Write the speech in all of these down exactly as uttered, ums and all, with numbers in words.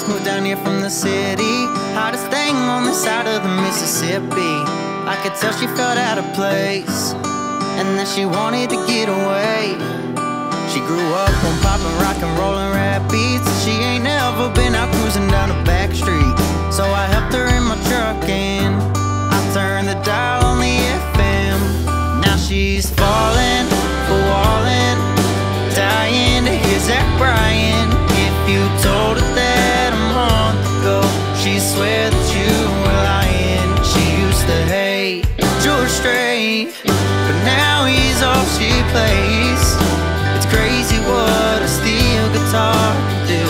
moved down here from the city, hottest thing on the side of the Mississippi. I could tell she felt out of place, and that she wanted to get away. She grew up on poppin', rockin', rollin' rap beats. She ain't never been out cruising down a back street. So I helped her in my truck and I turned the dial on the F M. Now she's falling for wallin', dying to hear Zach Bryan. If you told her that a month ago, she'd swear that you were lying. She used to hate George Strait, but now he's all she plays. It's crazy what a steel guitar can do.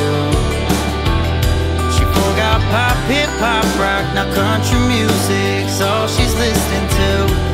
She forgot pop, hip-hop, rock, now country music's all she's listening to.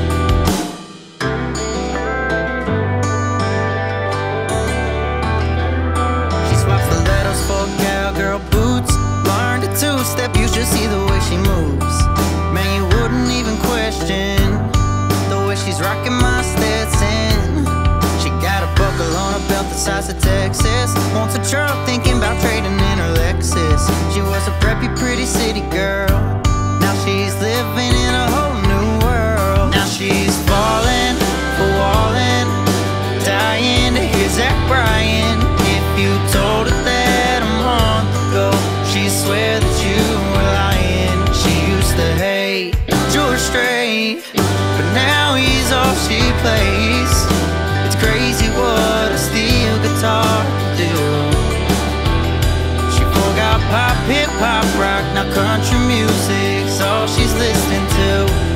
She swaps the letters for cowgirl boots, learned a two-step, you should see the way she moves. Man, you wouldn't even question the way she's rocking my Stetson. She got a buckle on her belt the size of Texas, wants a truck, thinking about trading in her Lexus. She was a preppy, pretty city girl, now she's living in a whole new world. Now she's falling for wallin', dying to hear Zach Bryan. If you told her that a month ago, she'd swear that you were lying. She used to hate George Strait, but now he's all she plays. It's crazy what a steel guitar can do. She forgot pop, hip-hop, rock, now country music's all she's listening to.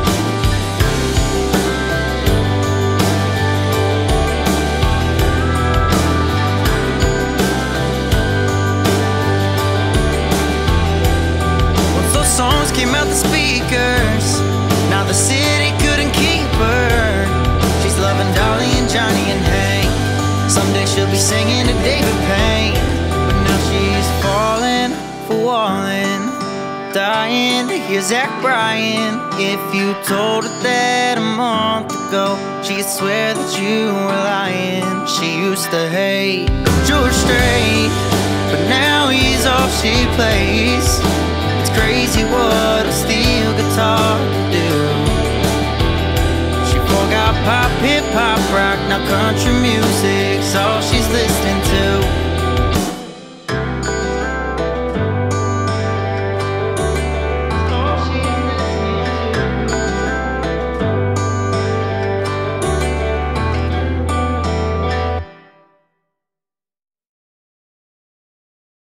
Once those songs came out the speakers, now the city couldn't keep her. She's loving Dolly and Johnny and Hank. Someday she'll be singing to David Payne. But now she's falling for wallin', dying to hear Zach Bryan. If you told her that a month ago, she'd swear that you were lying. She used to hate George Strait, but now he's all she plays. It's crazy what a steel guitar can do. She forgot pop, hip-hop, rock, now country music's all